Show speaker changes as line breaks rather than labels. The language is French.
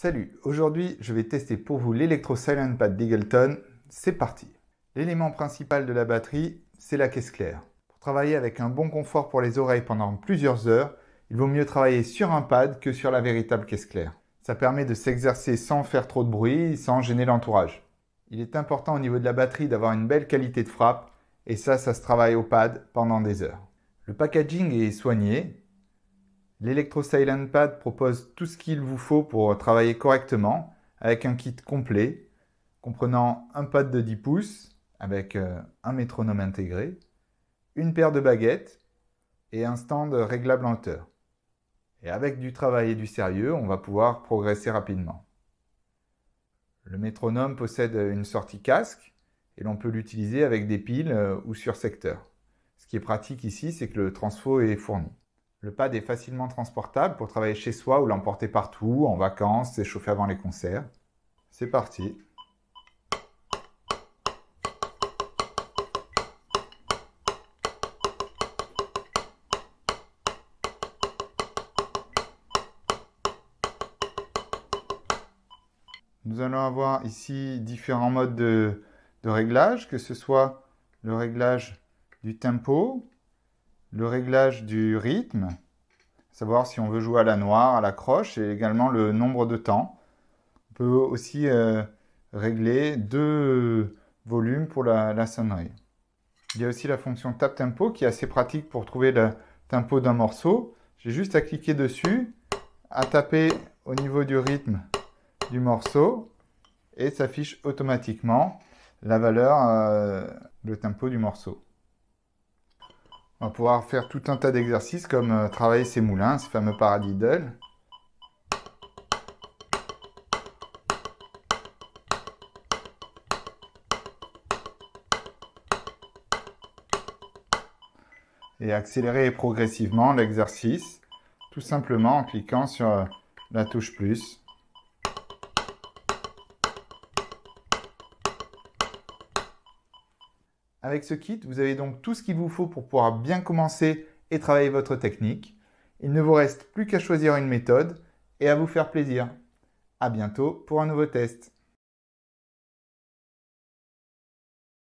Salut, aujourd'hui je vais tester pour vous l'Electro Silent Pad d'Eagleton. C'est parti. L'élément principal de la batterie, c'est la caisse claire. Pour travailler avec un bon confort pour les oreilles pendant plusieurs heures, il vaut mieux travailler sur un pad que sur la véritable caisse claire. Ça permet de s'exercer sans faire trop de bruit, sans gêner l'entourage. Il est important au niveau de la batterie d'avoir une belle qualité de frappe, et ça se travaille au pad pendant des heures. Le packaging est soigné. L'Electro Silent Pad propose tout ce qu'il vous faut pour travailler correctement avec un kit complet comprenant un pad de 10 pouces avec un métronome intégré, une paire de baguettes et un stand réglable en hauteur. Et avec du travail et du sérieux, on va pouvoir progresser rapidement. Le métronome possède une sortie casque et l'on peut l'utiliser avec des piles ou sur secteur. Ce qui est pratique ici, c'est que le transfo est fourni. Le pad est facilement transportable pour travailler chez soi ou l'emporter partout, en vacances, s'échauffer avant les concerts. C'est parti. Nous allons avoir ici différents modes de réglage, que ce soit le réglage du tempo, le réglage du rythme, savoir si on veut jouer à la noire, à la croche, et également le nombre de temps. On peut aussi régler 2 volumes pour la sonnerie. Il y a aussi la fonction tap tempo qui est assez pratique pour trouver le tempo d'un morceau. J'ai juste à cliquer dessus, à taper au niveau du rythme du morceau et s'affiche automatiquement la valeur, le tempo du morceau. On va pouvoir faire tout un tas d'exercices comme travailler ses moulins, ce fameux paradiddle. Et accélérer progressivement l'exercice, tout simplement en cliquant sur la touche plus. Avec ce kit, vous avez donc tout ce qu'il vous faut pour pouvoir bien commencer et travailler votre technique. Il ne vous reste plus qu'à choisir une méthode et à vous faire plaisir. À bientôt pour un nouveau test.